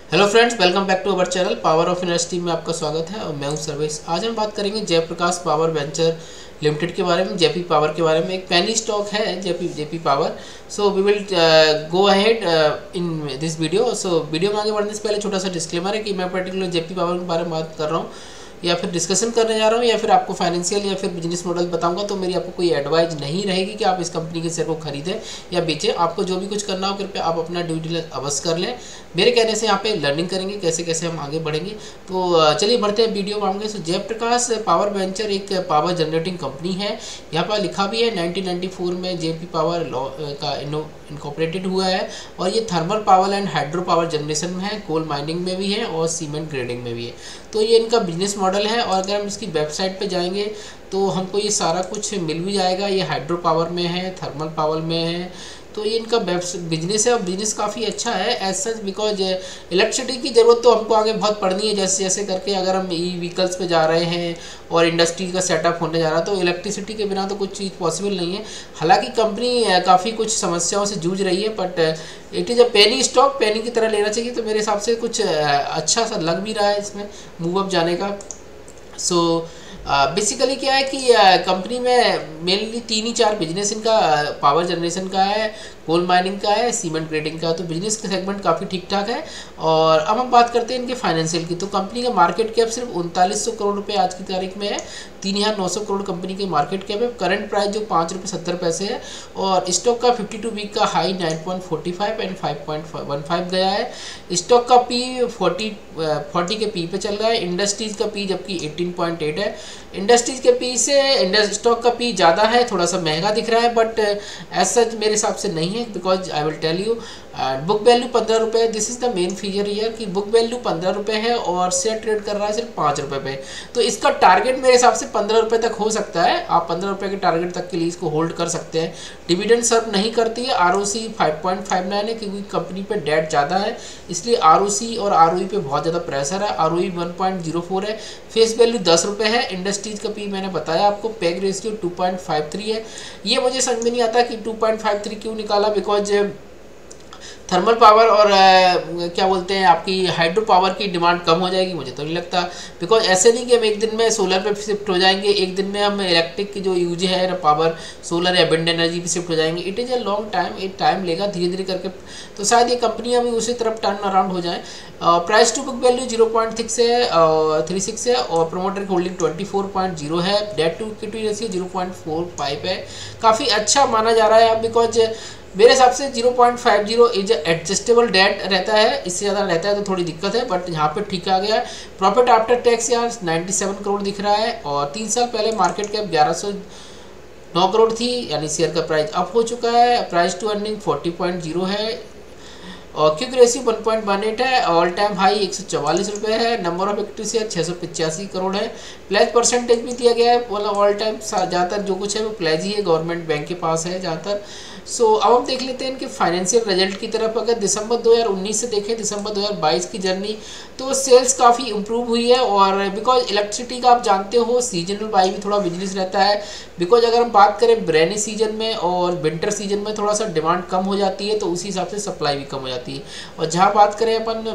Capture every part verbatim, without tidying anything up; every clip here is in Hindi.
Hello friends, welcome back to our channel Power of University में आपका स्वागत है और मैं हूं सर्वेश। आज हम बात करेंगे जयप्रकाश पावर वेंचर लिमिटेड के बारे में, जेपी पावर के बारे में। एक पेनी स्टॉक है JP JP power. So we will go ahead in this video. So video में आगे बढ़ने से पहले छोटा सा डिस्क्लेमर है कि मैं पर्टिकुलर जेपी पावर के बारे में बात कर रहा हूँ या फिर डिस्कशन करने जा रहा हूँ या फिर आपको फाइनेंशियल या फिर बिजनेस मॉडल बताऊंगा, तो मेरी आपको कोई एडवाइस नहीं रहेगी कि आप इस कंपनी के शेयर को खरीदें या बेचें। आपको जो भी कुछ करना हो कृपया आप अपना ड्यू डिलिजेंस अवश्य कर लें। मेरे कहने से यहाँ पे लर्निंग करेंगे कैसे कैसे हम आगे बढ़ेंगे। तो चलिए बढ़ते हैं वीडियो में। सो जयप्रकाश पावर वेंचर एक पावर जनरेटिंग कंपनी है। यहाँ पर लिखा भी है नाइनटीन नाइंटी फोर में जेपी पावर लॉ का इनकॉर्पोरेटेड हुआ है और ये thermal power and hydro power generation में है, कोल माइनिंग में भी है और सीमेंट ग्रेडिंग में भी है। तो ये इनका बिजनेस मॉडल है और अगर हम इसकी वेबसाइट पे जाएंगे तो हमको ये सारा कुछ मिल भी जाएगा। ये हाइड्रो पावर में है, थर्मल पावर में है, तो ये इनका बिजनेस है और बिजनेस काफ़ी अच्छा है एज सच, बिकॉज इलेक्ट्रिसिटी की ज़रूरत तो हमको आगे बहुत पड़नी है। जैसे जैसे करके अगर हम ई व्हीकल्स पे जा रहे हैं और इंडस्ट्री का सेटअप होने जा रहा है तो इलेक्ट्रिसिटी के बिना तो कुछ चीज़ पॉसिबल नहीं है। हालांकि कंपनी काफ़ी कुछ समस्याओं से जूझ रही है, but it is a penny stock, penny की तरह लेना चाहिए। तो मेरे हिसाब से कुछ अच्छा सा लग भी रहा है इसमें मूव अप जाने का। सो बेसिकली uh, क्या है कि कंपनी uh, में मेनली तीन ही चार बिजनेस इनका पावर जनरेशन का है, कोल माइनिंग का है, सीमेंट ग्रेडिंग का। तो बिजनेस का सेगमेंट काफ़ी ठीक ठाक है। और अब हम बात करते हैं इनके फाइनेंशियल की। तो कंपनी का मार्केट कैप सिर्फ उनतालीस सौ करोड़ रुपए आज की तारीख में है। तीन हज़ार नौ सौ करोड़ कंपनी की मार्केट कैप है। करंट प्राइस जो पाँच रुपये सत्तर पैसे है और स्टॉक का फिफ्टी टू वीक का high nine point forty five and five point one five गया है। स्टॉक का पी फोर्टी फोर्टी के पी पे चल रहा है। इंडस्ट्रीज़ का पी जबकि एटीन पॉइंट एट है। इंडस्ट्रीज़ के पी से स्टॉक का पी ज़्यादा है, थोड़ा सा महंगा दिख रहा है, बट एज सच मेरे हिसाब से नहीं है, because I will tell you book value पंद्रह रुपये। This is the main feature here कि बुक वैल्यू पंद्रह रुपये है और शेयर ट्रेड कर रहा है सिर्फ पाँच रुपये पे। तो इसका टारगेट मेरे हिसाब से पंद्रह रुपये तक हो सकता है। आप पंद्रह रुपये के टारगेट तक के लिए इसको होल्ड कर सकते हैं। डिविडेंड सर्व नहीं करती है। R O C five point five nine है क्योंकि कंपनी पे डेट ज़्यादा है, इसलिए आर ओ सी और आर ओ ई पे बहुत ज़्यादा प्रेशर है। R O E one point zero four है। फेस वैल्यू दस रुपये है। इंडस्ट्रीज़ का पी मैंने बताया आपको। PEG ratio two point five three है। ये मुझे समझ में नहीं आता कि टू पॉइंट फाइव थ्री क्यों निकाला, बिकॉज थर्मल पावर और आ, क्या बोलते हैं आपकी हाइड्रो पावर की डिमांड कम हो जाएगी, मुझे तो नहीं लगता। बिकॉज ऐसे नहीं कि हम एक दिन में सोलर पे शिफ्ट हो जाएंगे, एक दिन में हम इलेक्ट्रिक की जो यूज है ना पावर सोलर या विंड एनर्जी पे शिफ्ट हो जाएंगे। It is a long time, एक टाइम लेगा धीरे धीरे करके। तो शायद ये कंपनी अभी उसी तरफ टर्न अराउंड हो जाए। Price to book value zero point six है थ्री सिक्स है और प्रोमोटर की holding twenty four point zero है। Debt to equity ratio zero point four five है। काफ़ी अच्छा माना जा रहा है अब, बिकॉज मेरे हिसाब से zero point five zero is adjustable debt रहता है। इससे ज़्यादा रहता है तो थोड़ी दिक्कत है, बट यहाँ पे ठीक आ गया है। प्रॉफिट आफ्टर टैक्स यार सत्तानवे करोड़ दिख रहा है और तीन साल पहले मार्केट कैप ग्यारह सौ नौ करोड़ थी, यानी शेयर का प्राइस अप हो चुका है। Price to earning forty point zero है और quick ratio one point one eight है। ऑल टाइम हाई एक सौ चवालीस रुपये है। नंबर ऑफ एक्टिव शेयर छः सौ पचासी करोड़ है। प्लेज परसेंटेज भी दिया गया है, मतलब ऑल टाइम ज़्यादातर जो कुछ है वो प्लेज ही है, गवर्नमेंट बैंक के पास है ज़्यादातर। सो so, अब हम देख लेते हैं इनके फाइनेंशियल रिजल्ट की तरफ। अगर दिसंबर दो हज़ार उन्नीस से देखें दिसंबर दो हज़ार बाईस की जर्नी, तो सेल्स काफ़ी इम्प्रूव हुई है। और बिकॉज इलेक्ट्रिसिटी का आप जानते हो सीजनल बाई भी थोड़ा बिजनेस रहता है। बिकॉज अगर हम बात करें रेनी सीजन में और विंटर सीजन में थोड़ा सा डिमांड कम हो जाती है, तो उसी हिसाब से सप्लाई भी कम हो जाती है। और जहाँ बात करें अपन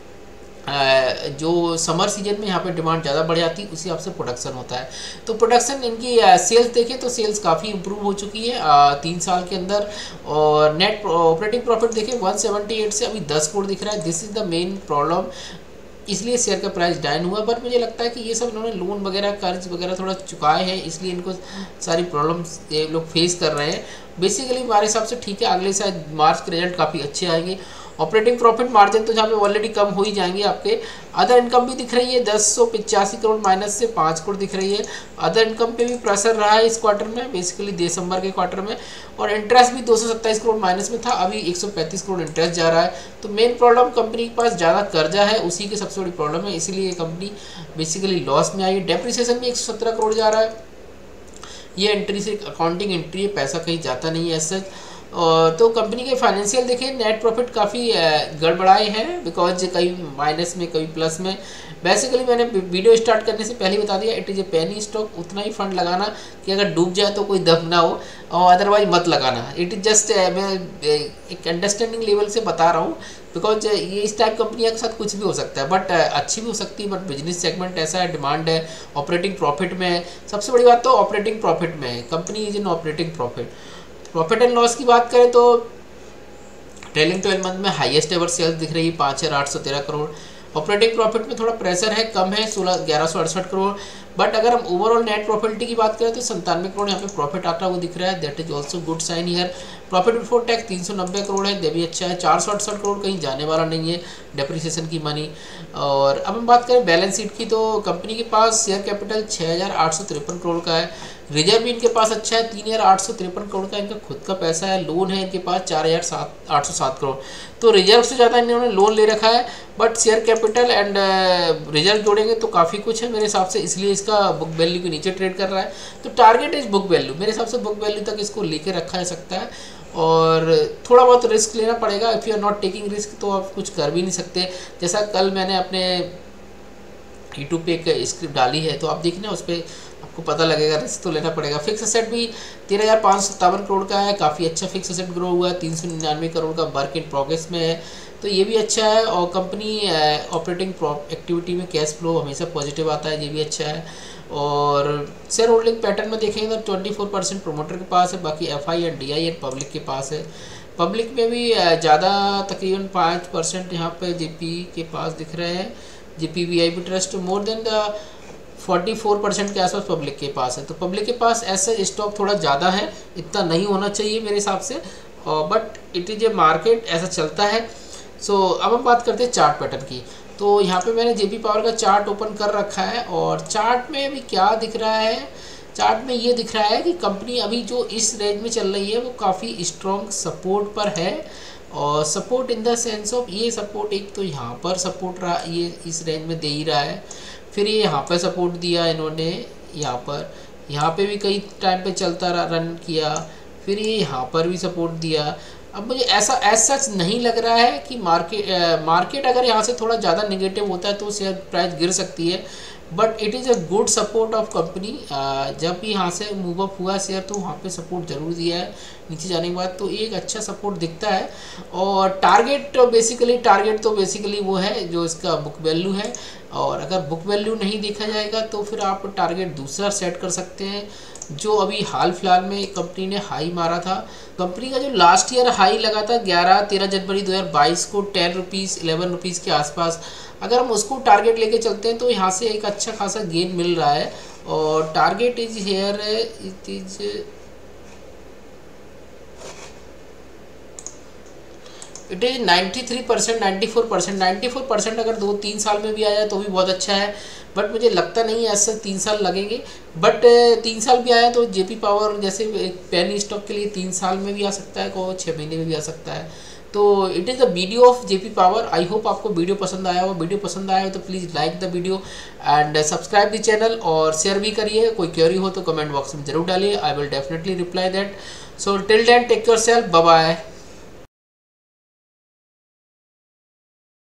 जो समर सीजन में यहाँ पे डिमांड ज़्यादा बढ़ जाती है, उसी हिसाब से प्रोडक्शन होता है। तो प्रोडक्शन इनकी सेल्स देखें तो सेल्स काफ़ी इंप्रूव हो चुकी है तीन साल के अंदर। और नेट ऑपरेटिंग प्रॉफिट देखें वन सेवेंटी एट से अभी दस करोड़ दिख रहा है। This is the main problem, इसलिए शेयर का प्राइस डाउन हुआ। बट मुझे लगता है कि ये सब इन्होंने लोन वगैरह कर्ज वगैरह थोड़ा चुकाए हैं, इसलिए इनको सारी प्रॉब्लम्स ये लोग फेस कर रहे हैं। बेसिकली हमारे हिसाब से ठीक है। अगले शायद मार्च के रिजल्ट काफ़ी अच्छे आएंगे। ऑपरेटिंग प्रॉफिट मार्जिन तो जहाँ पे ऑलरेडी कम हो ही जाएंगे आपके। अदर इनकम भी दिख रही है दस सौ पचासी करोड़ माइनस से पाँच करोड़ दिख रही है। अदर इनकम पे भी प्रेशर रहा है इस क्वार्टर में, बेसिकली दिसंबर के क्वार्टर में। और इंटरेस्ट भी दो सौ सत्ताईस करोड़ माइनस में था, अभी एक सौ पैंतीस करोड़ इंटरेस्ट जा रहा है। तो मेन प्रॉब्लम कंपनी के पास ज़्यादा कर्जा है, उसी की सबसे बड़ी प्रॉब्लम है, इसीलिए ये कंपनी बेसिकली लॉस में आई है। डेप्रिसिएशन भी एक सौ सत्रह करोड़ जा रहा है। ये एंट्री से अकाउंटिंग एंट्री है, पैसा कहीं जाता नहीं है ऐसा। और तो कंपनी के फाइनेंशियल देखें, नेट प्रॉफिट काफ़ी गड़बड़ाए हैं, बिकॉज कई माइनस में कभी प्लस में। बेसिकली मैंने वीडियो स्टार्ट करने से पहले बता दिया, it is a penny stock. उतना ही फंड लगाना कि अगर डूब जाए तो कोई दम ना हो, और अदरवाइज मत लगाना। इट इज़ जस्ट मैं एक अंडरस्टैंडिंग लेवल से बता रहा हूँ, बिकॉज ये इस टाइप कंपनियों के साथ कुछ भी हो सकता है, बट अच्छी भी हो सकती है। बट बिजनेस सेगमेंट ऐसा है, डिमांड है, ऑपरेटिंग प्रॉफिट में है। सबसे बड़ी बात तो ऑपरेटिंग प्रॉफिट में है, company is in operating profit. Profit and loss की बात करें तो ट्रेलिंग ट्वेल्व मंथ में हाईएस्ट एवर सेल्स दिख रही है पाँच हज़ार आठ सौ तेरह करोड़। ऑपरेटिंग प्रॉफिट में थोड़ा प्रेशर है, कम है सोलह ग्यारह सौ अड़सठ करोड़। बट अगर हम ओवरऑल नेट प्रॉफिटिलिटी की बात करें तो संतानवे करोड़ यहाँ पे प्रॉफिट आता हुआ दिख रहा है, that is also good sign here. Profit before tax तीन सौ नब्बे करोड़ है, ये भी अच्छा है। चार सौ अड़सठ करोड़ कहीं जाने वाला नहीं है डेप्रिसिएशन की मनी। और अब हम बात करें बैलेंस शीट की, तो कंपनी के पास शेयर कैपिटल छः हज़ार आठ सौ तिरपन करोड़ का है। रिजर्व भी इनके पास अच्छा है, तीन हज़ार आठ सौ तिरपन करोड़ का इनका खुद का पैसा है। लोन है इनके पास चार हज़ार सात आठ सौ सात करोड़, तो रिजर्व से ज़्यादा इन्होंने लोन ले रखा है। But share capital and reserve जोड़ेंगे तो काफ़ी कुछ है मेरे हिसाब से, इसलिए इसका बुक वैल्यू के नीचे ट्रेड कर रहा है। तो टारगेट इज बुक वैल्यू, मेरे हिसाब से बुक वैल्यू तक इसको लेके रखा जा सकता है। और थोड़ा बहुत रिस्क लेना पड़ेगा, if you are not taking risk तो आप कुछ कर भी नहीं सकते। जैसा कल मैंने अपने यूट्यूब पे एक स्क्रिप्ट डाली है, तो आप देखना उस पर आपको पता लगेगा, रिस्क तो लेना पड़ेगा। फिक्स असेट भी तेरह हज़ार पाँच सौ सत्तावन करोड़ का है, काफ़ी अच्छा फिक्स असेट ग्रो हुआ है। तीन सौ निन्यानवे करोड़ का वर्क इन प्रोग्रेस में है, तो ये भी अच्छा है। और कंपनी ऑपरेटिंग एक्टिविटी में कैश फ्लो हमेशा पॉजिटिव आता है, ये भी अच्छा है। और शेयर होल्डिंग पैटर्न में देखेंगे तो चौबीस परसेंट प्रोमोटर के पास है, बाकी F I and D I and public के पास है। पब्लिक में भी ज़्यादा तकरीबन पाँच परसेंट यहाँ पे जे पी के पास दिख रहे हैं। J P V I P trust more than the चौवालीस परसेंट के आसपास पब्लिक के पास है। तो पब्लिक के पास ऐसा स्टॉक थोड़ा ज़्यादा है, इतना नहीं होना चाहिए मेरे हिसाब से, but it is a market, ऐसा चलता है। सो so, अब हम बात करते हैं चार्ट पैटर्न की। तो यहाँ पे मैंने जेपी पावर का चार्ट ओपन कर रखा है, और चार्ट में अभी क्या दिख रहा है, चार्ट में ये दिख रहा है कि कंपनी अभी जो इस रेंज में चल रही है वो काफ़ी स्ट्रॉन्ग सपोर्ट पर है। और support in the sense of, ये सपोर्ट एक तो यहाँ पर सपोर्ट रहा, ये इस रेंज में दे ही रहा है, फिर ये यहाँ पर सपोर्ट दिया इन्होंने, यहाँ पर यहाँ पे भी कई टाइम पे चलता रन किया, फिर ये यहाँ पर भी सपोर्ट दिया। अब मुझे ऐसा एज सच नहीं लग रहा है कि मार्केट मार्केट अगर यहाँ से थोड़ा ज़्यादा नेगेटिव होता है तो शेयर प्राइस गिर सकती है, but it is a good support of company. जब भी यहाँ से मूव अप हुआ शेयर तो वहाँ पे सपोर्ट जरूर दिया है, नीचे जाने के बाद तो एक अच्छा सपोर्ट दिखता है। और टारगेट बेसिकली टारगेट तो बेसिकली वो है जो इसका बुक वैल्यू है, और अगर बुक वैल्यू नहीं देखा जाएगा तो फिर आप टारगेट दूसरा सेट कर सकते हैं, जो अभी हाल फिलहाल में कंपनी ने हाई मारा था। कंपनी का जो लास्ट ईयर हाई लगा था ग्यारह तेरह जनवरी दो हज़ार बाईस को टेन रुपीज़ इलेवन रुपीज़ के आसपास, अगर हम उसको टारगेट लेके चलते हैं तो यहाँ से एक अच्छा खासा गेन मिल रहा है। और target is here it is it is ninety three percent ninety four percent ninety four percent अगर दो तीन साल में भी आ जाए तो भी बहुत अच्छा है, बट मुझे लगता नहीं है ऐसा तीन साल लगेंगे। बट तीन साल भी आया तो जेपी पावर जैसे एक पेनी स्टॉक के लिए तीन साल में भी आ सकता है, को छः महीने में भी आ सकता है। तो it is the video of JP power. I hope आपको वीडियो पसंद आया हो। वीडियो पसंद आया हो तो please like the video and subscribe the channel, और शेयर भी करिए। कोई क्वेरी हो तो कमेंट बॉक्स में जरूर डालिए, I will definitely reply that. So till then take yourself, bye bye.